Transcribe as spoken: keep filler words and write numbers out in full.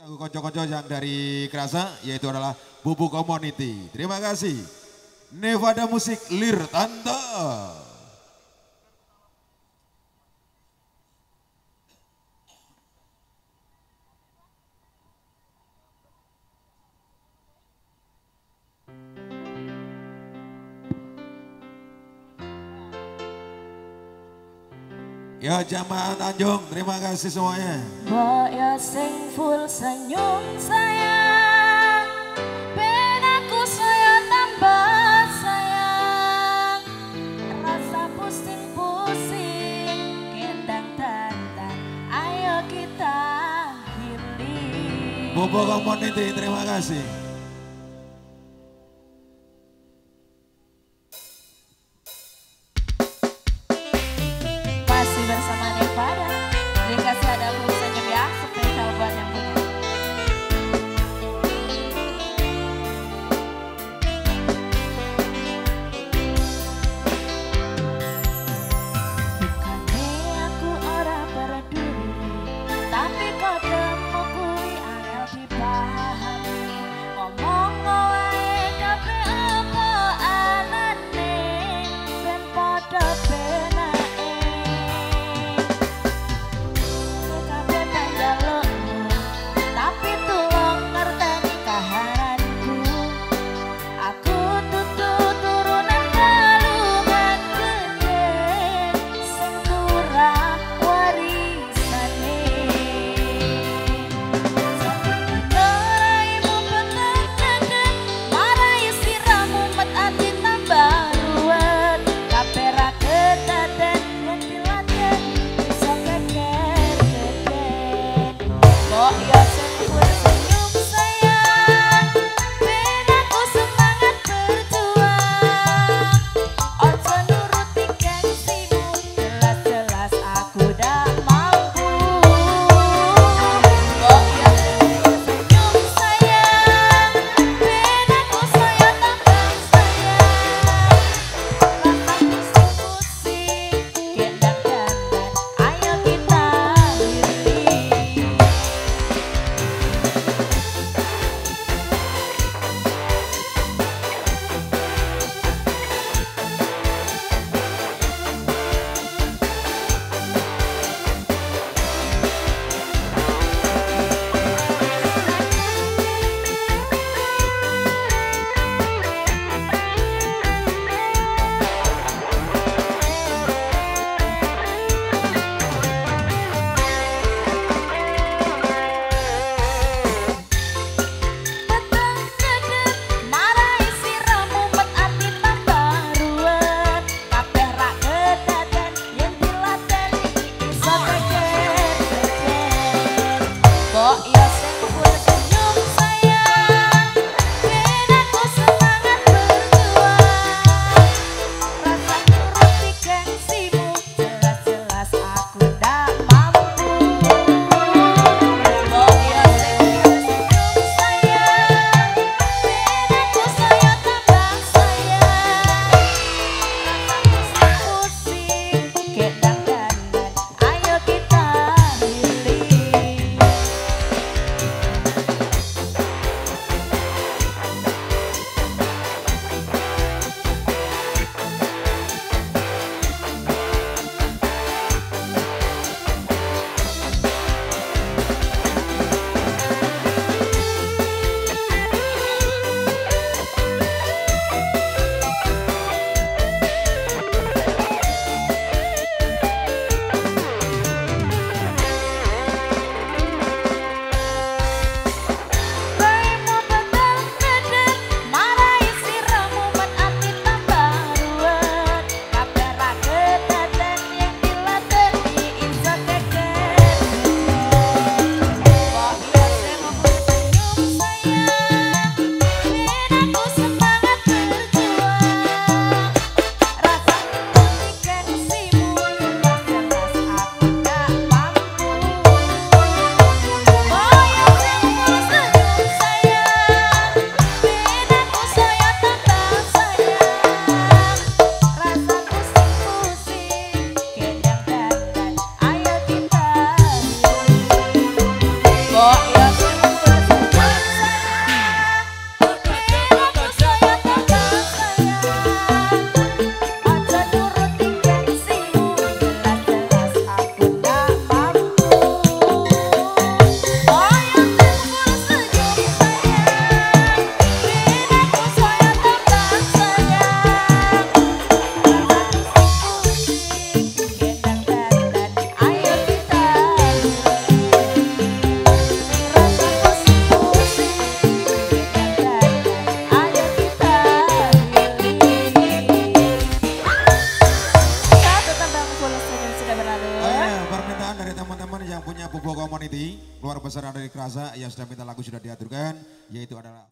Lagu konco-konco yang dari Kerasa yaitu adalah Bubu Community. Terima kasih. Nevada Musik Lir Tante. Ya jamaah Tanjung, terima kasih semuanya. Mbok ya sing full senyum sayang, ben aku saya tambah sayang, rasa pusing-pusing, kendang dandan, ayo kita healing. Bobo Community, terima kasih. Bersama Nevada, dikasih ada full senyum ya, spesial buat yang punya. Bukannya aku orang peduli, tapi kau temu kuwi angel dipahami. pesanan dari Krasa yang sudah minta lagu sudah diaturkan, yaitu adalah